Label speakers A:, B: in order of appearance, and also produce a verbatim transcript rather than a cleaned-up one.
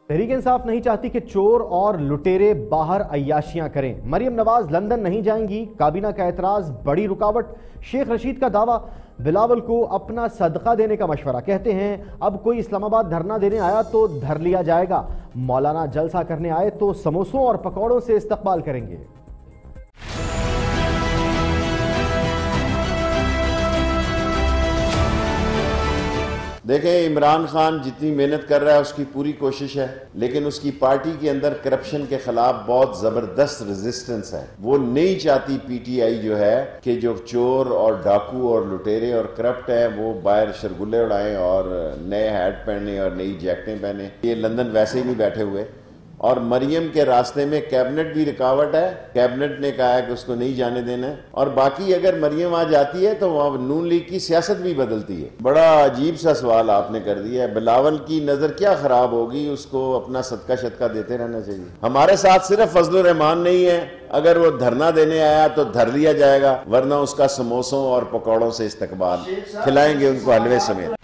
A: تحریک انصاف نہیں چاہتی کہ چور اور لٹیرے باہر عیاشیاں کریں۔ مریم نواز لندن نہیں جائیں گی، کابینہ کا اعتراض بڑی رکاوٹ۔ شیخ رشید کا دعویٰ، بلاول کو اپنا صدقہ دینے کا مشورہ، کہتے ہیں اب کوئی اسلام آباد دھرنا دینے آیا تو دھر لیا جائے گا، مولانا جلسہ کرنے آئے تو سموسوں اور پکوڑوں سے استقبال کریں گے۔
B: دیکھیں، عمران خان جتنی محنت کر رہا ہے اس کی پوری کوشش ہے، لیکن اس کی پارٹی کے اندر کرپشن کے خلاف بہت زبردست ریزسٹنس ہے۔ وہ نہیں چاہتی پی ٹی آئی جو ہے کہ جو چور اور ڈاکو اور لٹیرے اور کرپٹ ہے وہ باہر شرگلے اڑائیں اور نئے ہیٹ پہنے اور نئی جیکٹیں پہنے۔ یہ لندن ویسے ہی نہیں بیٹھے ہوئے، اور مریم کے راستے میں کیبنٹ بھی رکاوٹ ہے۔ کیبنٹ نے کہا ہے کہ اس کو نہیں جانے دینا ہے، اور باقی اگر مریم آ جاتی ہے تو وہاں نون لیگ کی سیاست بھی بدلتی ہے۔ بڑا عجیب سا سوال آپ نے کر دیا ہے۔ بلاول کی نظر کیا خراب ہوگی، اس کو اپنا صدقہ شدقہ دیتے رہنا چاہیے۔ ہمارے ساتھ صرف فضل الرحمان نہیں ہے، اگر وہ دھرنا دینے آیا تو دھر لیا جائے گا، ورنہ اس کا سموسوں اور پکوڑوں سے استقبال، کھلائیں گے ان کو حلوے سمیت۔